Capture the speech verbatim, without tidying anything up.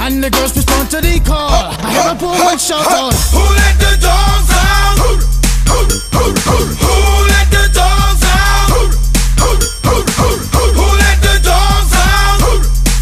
And the girls respond to the call. I have a poor one shout out.